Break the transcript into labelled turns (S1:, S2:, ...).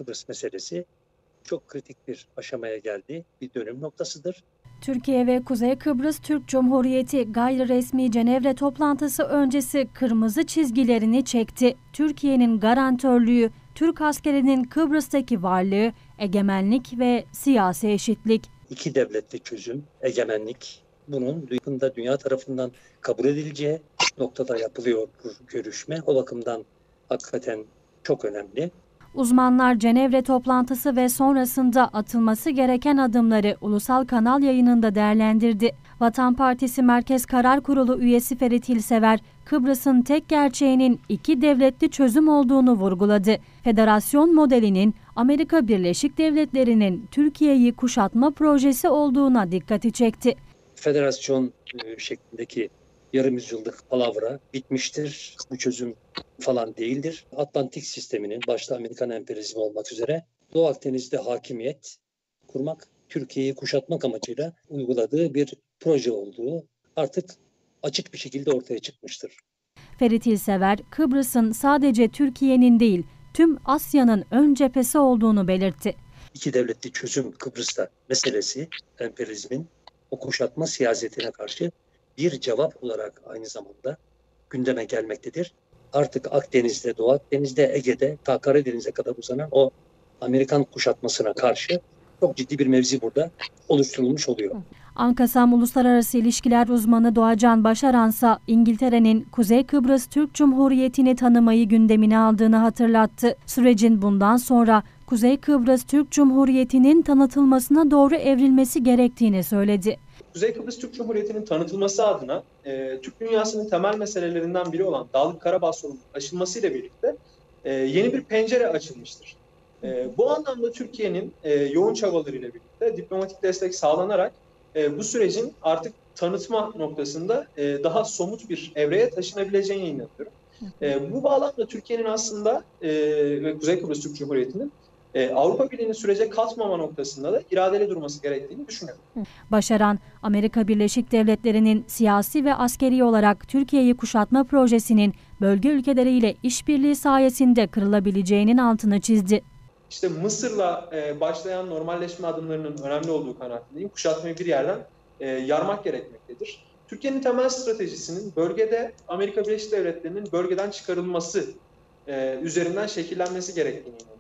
S1: Kıbrıs meselesi çok kritik bir aşamaya geldi. Bir dönüm noktasıdır.
S2: Türkiye ve Kuzey Kıbrıs Türk Cumhuriyeti gayri resmi Cenevre toplantısı öncesi kırmızı çizgilerini çekti. Türkiye'nin garantörlüğü, Türk askerinin Kıbrıs'taki varlığı, egemenlik ve siyasi eşitlik.
S1: İki devletli çözüm, egemenlik, bunun dünya tarafından kabul edileceği noktada yapılıyor bu görüşme. O bakımdan hakikaten çok önemli.
S2: Uzmanlar Cenevre toplantısı ve sonrasında atılması gereken adımları ulusal kanal yayınında değerlendirdi. Vatan Partisi Merkez Karar Kurulu üyesi Ferit İlsever, Kıbrıs'ın tek gerçeğinin iki devletli çözüm olduğunu vurguladı. Federasyon modelinin Amerika Birleşik Devletleri'nin Türkiye'yi kuşatma projesi olduğuna dikkati çekti.
S1: Federasyon şeklindeki yarım yüzyıllık palavra bitmiştir. Bu çözüm falan değildir. Atlantik sisteminin başta Amerikan emperyalizmi olmak üzere Doğu Akdeniz'de hakimiyet kurmak, Türkiye'yi kuşatmak amacıyla uyguladığı bir proje olduğu artık açık bir şekilde ortaya çıkmıştır.
S2: Ferit İlsever, Kıbrıs'ın sadece Türkiye'nin değil, tüm Asya'nın ön cephesi olduğunu belirtti.
S1: İki devletli çözüm Kıbrıs'ta meselesi emperyalizmin o kuşatma siyasetine karşı bir cevap olarak aynı zamanda gündeme gelmektedir. Artık Akdeniz'de, Doğu Akdeniz'de, Ege'de, ta Karadeniz'e kadar uzanan o Amerikan kuşatmasına karşı çok ciddi bir mevzi burada oluşturulmuş oluyor.
S2: Ankasam Uluslararası İlişkiler uzmanı Doğacan Başaransa, İngiltere'nin Kuzey Kıbrıs Türk Cumhuriyeti'ni tanımayı gündemine aldığını hatırlattı. Sürecin bundan sonra Kuzey Kıbrıs Türk Cumhuriyeti'nin tanıtılmasına doğru evrilmesi gerektiğini söyledi.
S3: Kuzey Kıbrıs Türk Cumhuriyeti'nin tanıtılması adına Türk dünyasının temel meselelerinden biri olan Dağlık Karabağ sorununun aşılmasıyla birlikte yeni bir pencere açılmıştır. Bu anlamda Türkiye'nin yoğun çabalarıyla birlikte diplomatik destek sağlanarak bu sürecin artık tanıtma noktasında daha somut bir evreye taşınabileceğine inanıyorum. Bu bağlamda Türkiye'nin aslında ve Kuzey Kıbrıs Türk Cumhuriyeti'nin Avrupa Birliği'nin sürece katmama noktasında da iradeli durması gerektiğini düşünüyorum.
S2: Başaran, Amerika Birleşik Devletleri'nin siyasi ve askeri olarak Türkiye'yi kuşatma projesinin bölge ülkeleriyle işbirliği sayesinde kırılabileceğinin altını çizdi.
S3: İşte Mısır'la başlayan normalleşme adımlarının önemli olduğu kanaatindeyim. Kuşatmayı bir yerden yarmak gerekmektedir. Türkiye'nin temel stratejisinin bölgede Amerika Birleşik Devletleri'nin bölgeden çıkarılması üzerinden şekillenmesi gerektiğini